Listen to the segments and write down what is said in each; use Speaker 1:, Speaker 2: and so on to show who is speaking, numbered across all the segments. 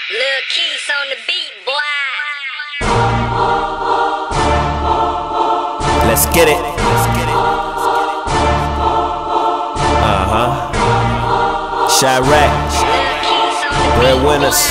Speaker 1: Lil Keys on the beat, boy.
Speaker 2: Let's get it. Chirac, breadwinners.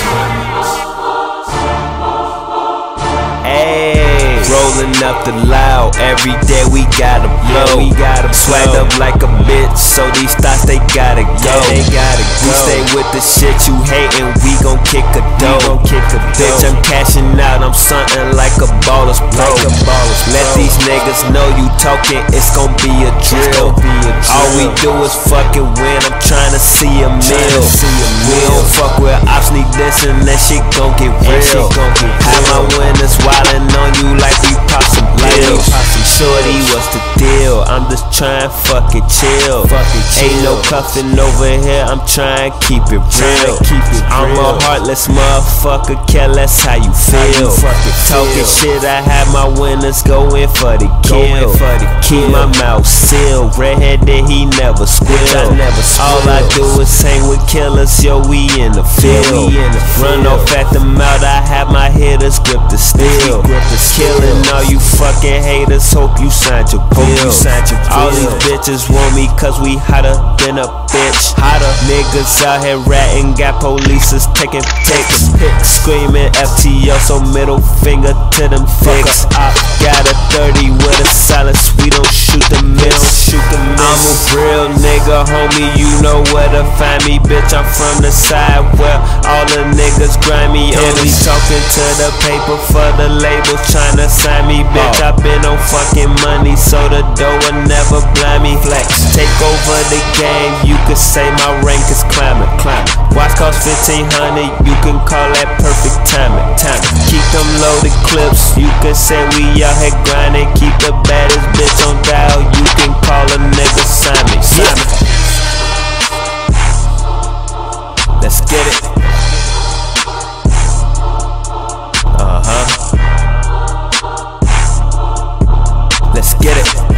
Speaker 2: Ayy, rolling up the loud. Every day we gotta blow. Swag up like a bitch, so these thoughts they gotta go. We stay with the shit you hatin', we gon' kick a dough. Bitch, I'm cashing out, I'm something like a baller's pro. Let these niggas know you talking, it's gon' be a drill. All we do is fucking win, I'm tryna see a meal. We don't fuck with ops, need this and that shit gon' get real. Have my winners wildin' on you like we pop some pills. Shorty, what's the deal? I'm just tryin' fucking chill. Ain't no cuffin' over here, I'm tryin' keep it real. I'm a heartless motherfucker, care less how you feel. Talking shit, I have my winners go in for the kill. Keep my mouth sealed, redheaded, he never squeal. All I do is hang with killers, yo, we in the field. Run off at the mouth, I have my hitters grip the steel. Killing all you fucking haters, hope you signed your bill. All these bitches want me cause we hotter than a bitch. Niggas out here ratting, got polices taking pics. Screaming FTO, so middle finger to them dicks. I got a 30 with a silence, we don't shoot the miss. I'm a real nigga, homie, you know where to find me. Bitch, I'm from the side where all the niggas grimy. Only talking to the paper for the labels tryna sign me. Bitch, I been on fucking money, so the dough will never blind me. Flex, take over the game, you could say my rank is climbing. Watch cost 1500, you can call that perfect timing. Keep them loaded clips, you can say we out here grinding. Keep the baddest bitch on dial, you can call a nigga Simon. Let's get it. Let's get it.